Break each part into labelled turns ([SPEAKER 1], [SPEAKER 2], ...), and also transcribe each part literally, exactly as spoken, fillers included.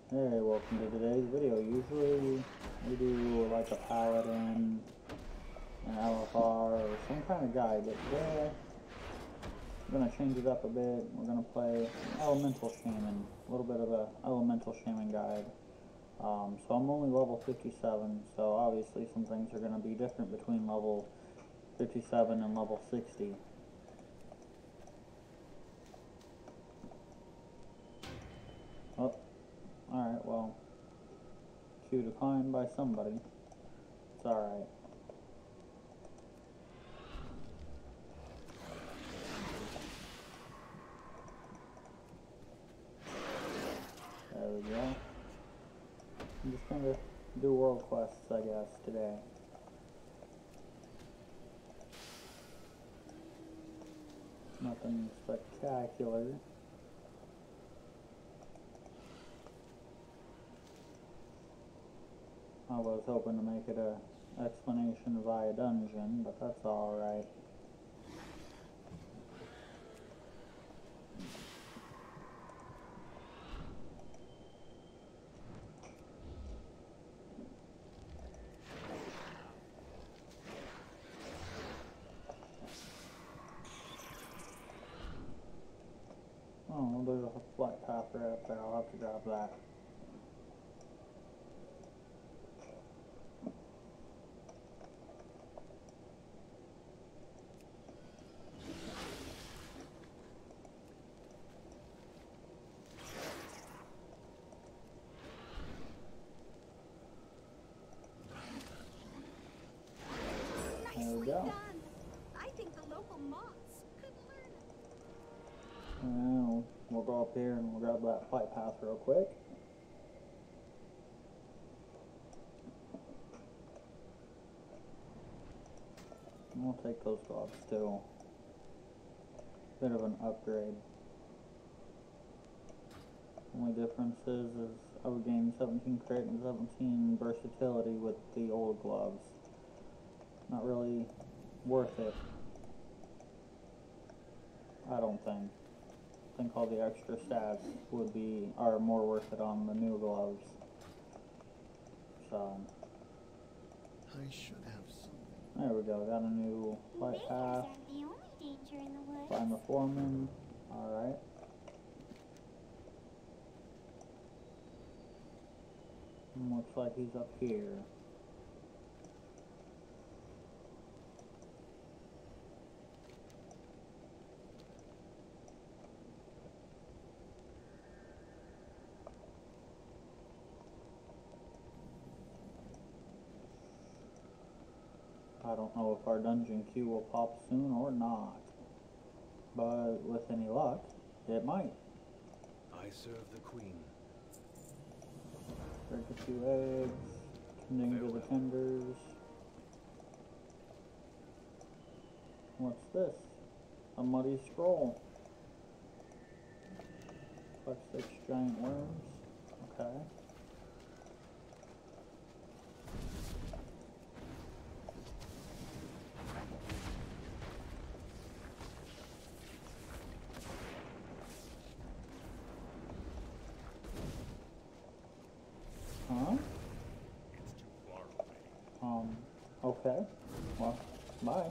[SPEAKER 1] Hey, welcome to today's video. Usually we do like a paladin, an L F R, or some kind of guide, but today we're going to change it up a bit. We're going to play an elemental shaman, a little bit of a elemental shaman guide. Um, so I'm only level fifty-seven, so obviously some things are going to be different between level fifty-seven and level sixty. Oh, alright, well, queue declined by somebody. It's alright. There we go. I'm just gonna do world quests, I guess, today. Nothing spectacular. I was hoping to make it a explanation via dungeon, but that's alright. Oh, there's a flight path right up there. I'll have to grab that. There we go.
[SPEAKER 2] I think the local moths could learn.
[SPEAKER 1] And we'll go up here and we'll grab that flight path real quick. And we'll take those gloves too. Bit of an upgrade. Only difference is, is I would gain seventeen crit and seventeen versatility with the old gloves. Not really worth it, I don't think. I think all the extra stats would be are more worth it on the new gloves. So
[SPEAKER 3] I should have something.
[SPEAKER 1] there we go. Got a new flight path.
[SPEAKER 2] The only danger in the woods.
[SPEAKER 1] Find the foreman. All right. And looks like he's up here. I don't know if our dungeon queue will pop soon or not, but with any luck, it might.
[SPEAKER 3] I serve the queen.
[SPEAKER 1] Break a few eggs, tending to the tenders. What's this? A muddy scroll. Collect six giant worms. Okay. Huh?
[SPEAKER 3] It's too far away.
[SPEAKER 1] Um, okay. Well, bye.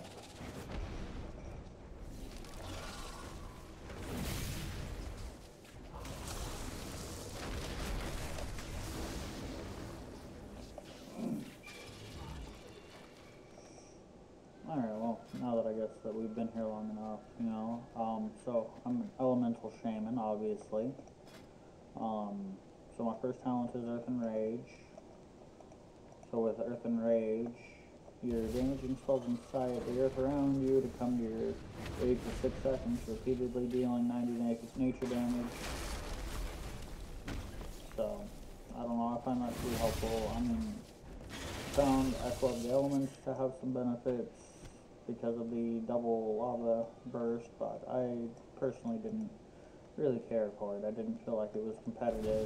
[SPEAKER 1] Alright, well, now that I guess that we've been here long enough, you know, um, so I'm an elemental shaman, obviously. Um, so my first talent is Earth and Rage. So with Earth and Rage, you're damaging spells inside the earth around you to come to your aid for six seconds, repeatedly dealing ninety nature damage. So, I don't know, I find that pretty helpful. I mean, found Echo of the Elements to have some benefits because of the double lava burst, but I personally didn't really care for it. I didn't feel like it was competitive.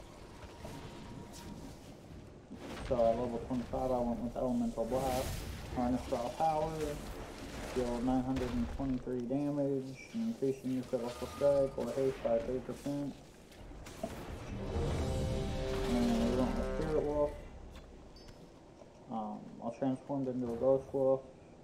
[SPEAKER 1] So at level twenty-five I went with Elemental Blast, Harness Raw Power, deal nine hundred twenty-three damage, and increasing your critical strike or haste by thirty percent. transformed into a ghost wolf.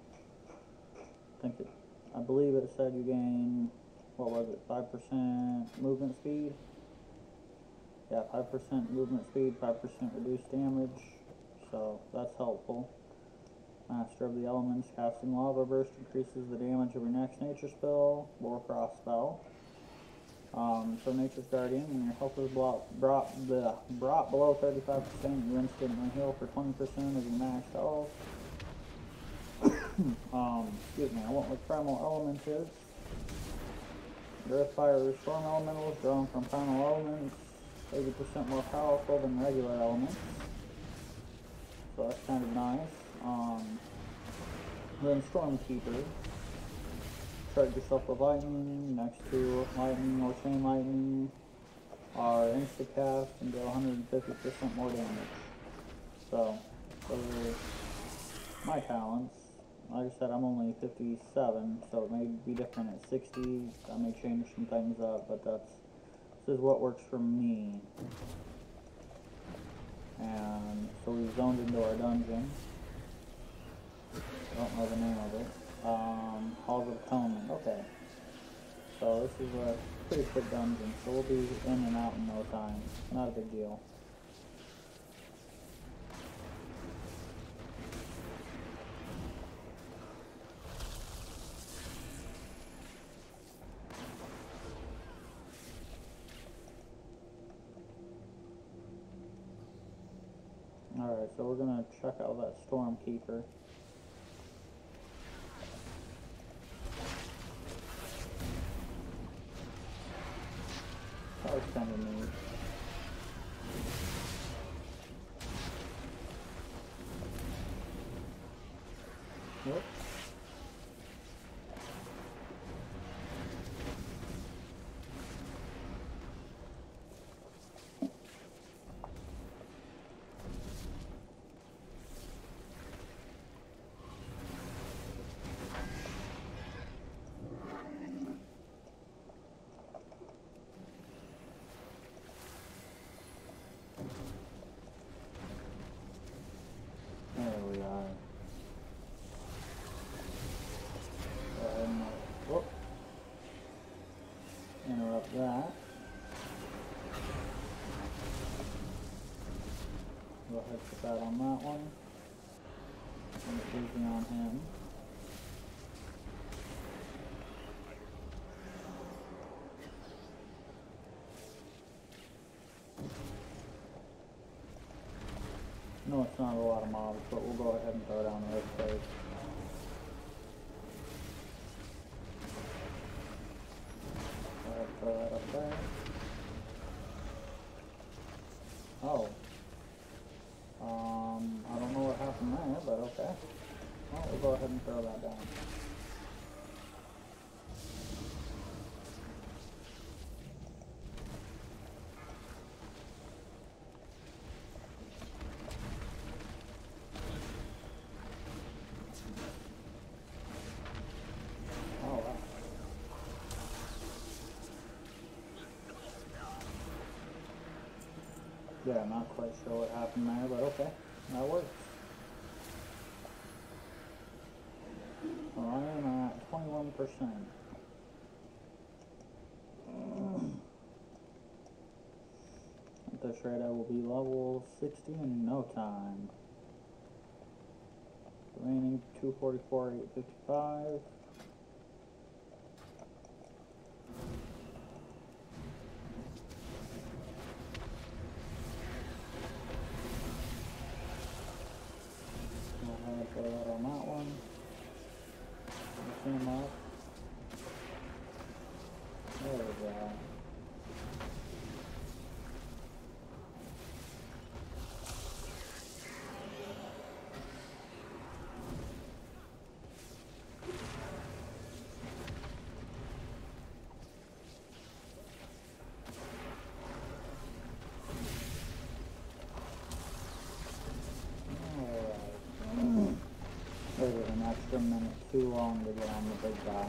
[SPEAKER 1] I think it, I believe it said you gain, what was it, five percent movement speed? Yeah, five percent movement speed, five percent reduced damage, so that's helpful. Master of the Elements, casting Lava Burst increases the damage of your next nature spell, Warcross spell. Um, so Nature's Guardian, when your health is brought, brought, bleh, brought below thirty-five percent, you instantly heal for twenty percent of your max health. um, excuse me, I went with Primal Elements is. Earth, Fire, Storm Elementals drawn from Primal Elements, eighty percent more powerful than regular elements. So that's kind of nice. Um, then Stormkeeper. Charge yourself with lightning. Next to lightning or chain lightning are insta-cast and deal one hundred fifty percent more damage. So, those are my talents. Like I said, I'm only fifty-seven, so it may be different at sixty. I may change some things up, but that's this is what works for me. And so we zoned into our dungeon. I don't know the name of it. Um, Halls of Atonement. Okay. So this is a pretty quick dungeon, so we'll be in and out in no time. Not a big deal. Alright, so we're gonna check out that Stormkeeper. That was kind of neat. Whoops. There we are. Go ahead and whoop. Interrupt that. Go ahead and put that on that one. And it's easy on him. No, it's not a lot of mobs, but we'll go ahead and throw down the earthquake. Go ahead and throw that up there. Oh. Um, I don't know what happened there, but okay. Well, we'll go ahead and throw that down. Yeah, I'm not quite sure what happened there, but okay, that works. So I am at twenty-one percent. At this rate, I will be level sixty in no time. Remaining two forty-four, eight fifty-five. Throw that on that one. Clean them up. There we go. It was an extra minute too long to get on the big guy.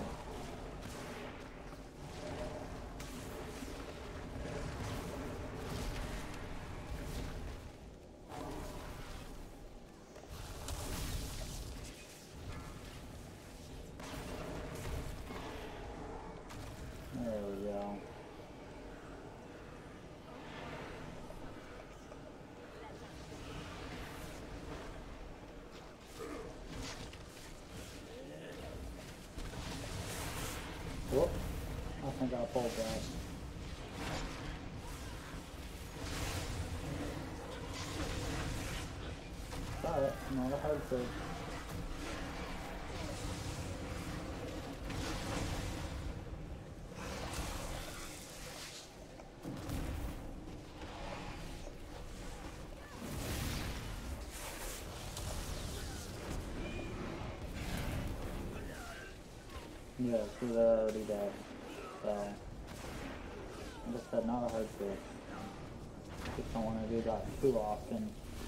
[SPEAKER 1] I got pulled back. Alright, not a hard fix. Yeah, so they're already dead. So, like I said, not a hard fix. Just don't want to do that too often.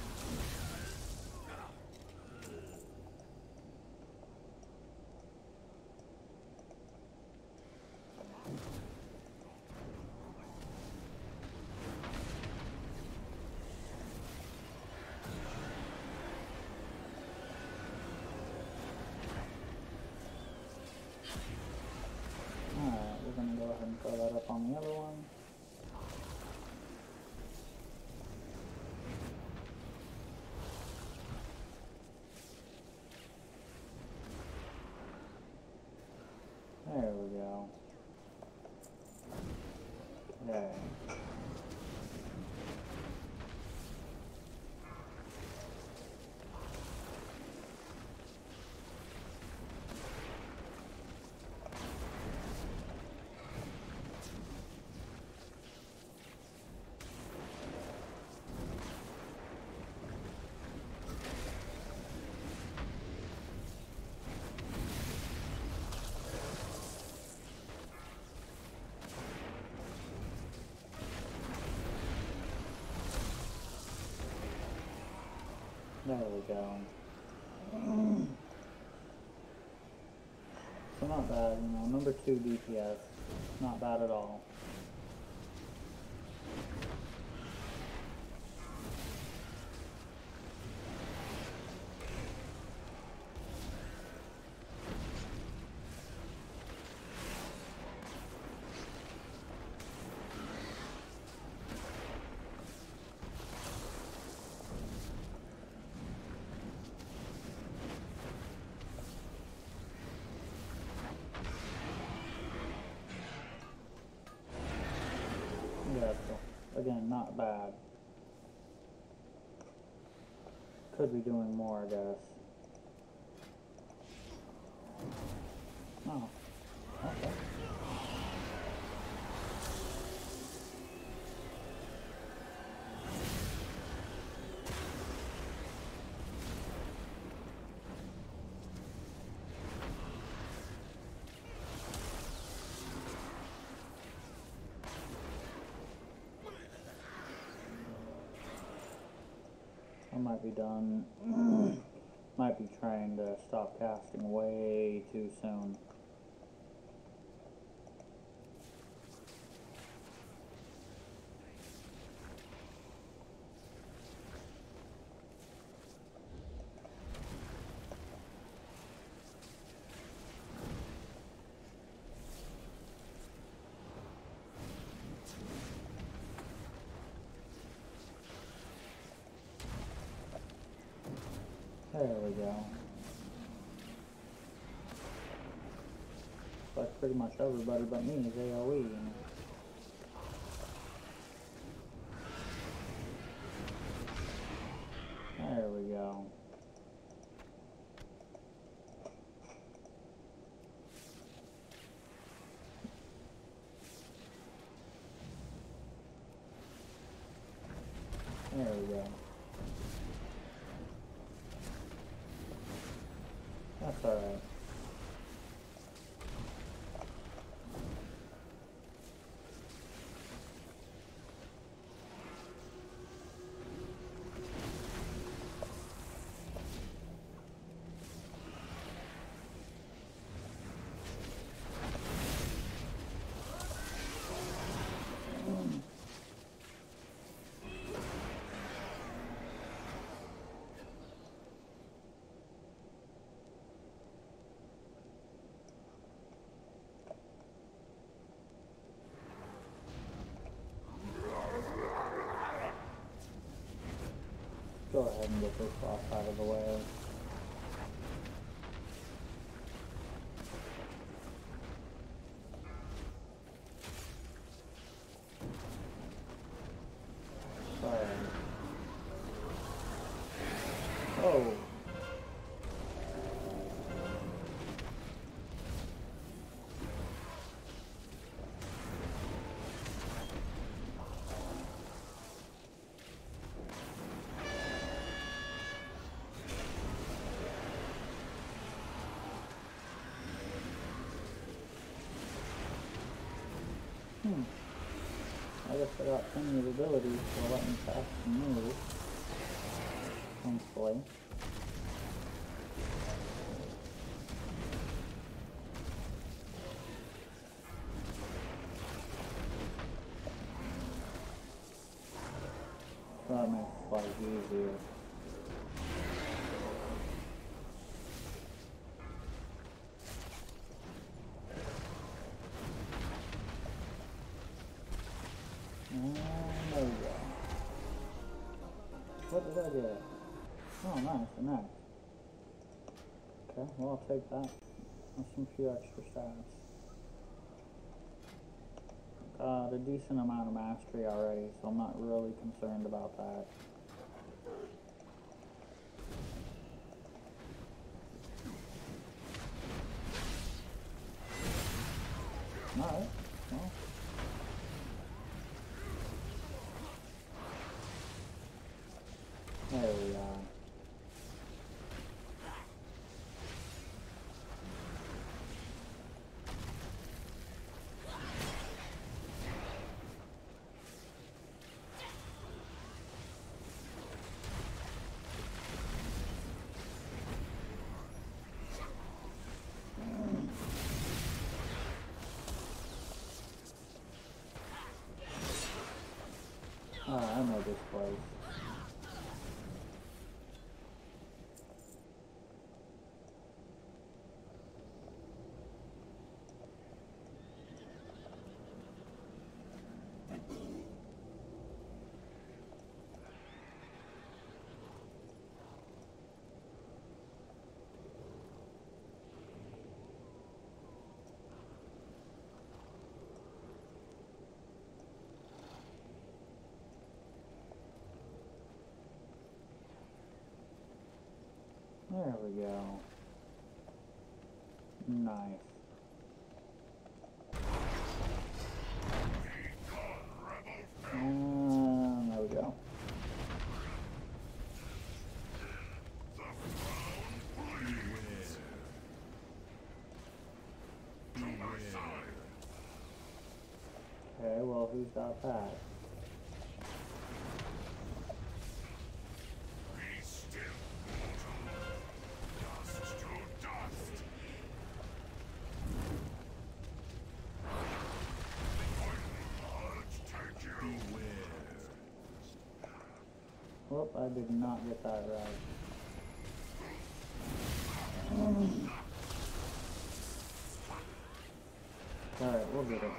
[SPEAKER 1] Alright, we're gonna go ahead and throw that up on the other one. There we go. Okay. There we go. So not bad, you know, number two D P S. Not bad at all. Yeah, so again, not bad. Could be doing more, I guess. Oh, okay. I might be done. Might be trying to stop casting way too soon. There we go. Like pretty much everybody but me is AoE. You know? There we go. There we go. That's alright. Go ahead and get this boss out of the way. Hmm. I guess I got plenty of abilities to let me cast and move. Hopefully. So that makes life easier. And there we go. What did I get? Oh, nice, a knife. Okay, well, I'll take that. That's some few extra stats. Got a decent amount of mastery already, so I'm not really concerned about that. Alright, well. There we are. Alright, I know this place. There we go. Nice. And there we go. Okay, well, who's got that? Whoop, I did not get that right. Alright, we'll get it.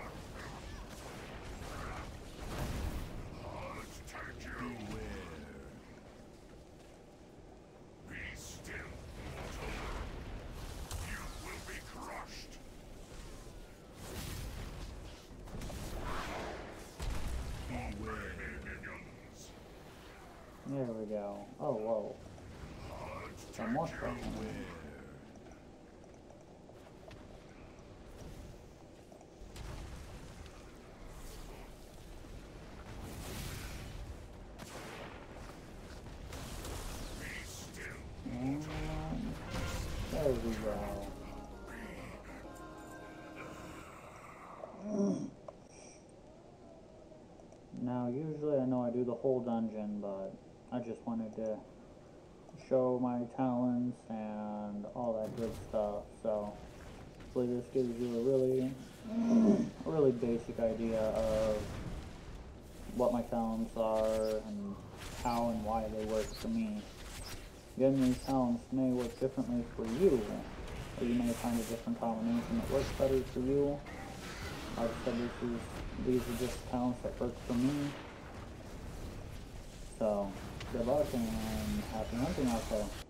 [SPEAKER 1] There we go. Oh, whoa. Got more stuff in there. And there we go. Now, usually I know I do the whole dungeon, but I just wanted to show my talents and all that good stuff. So hopefully this gives you a really, a really basic idea of what my talents are and how and why they work for me. Again, these talents may work differently for you, or you may find a different combination that works better for you. Like I said, this is, these are just talents that work for me. So, good luck and happy hunting out there.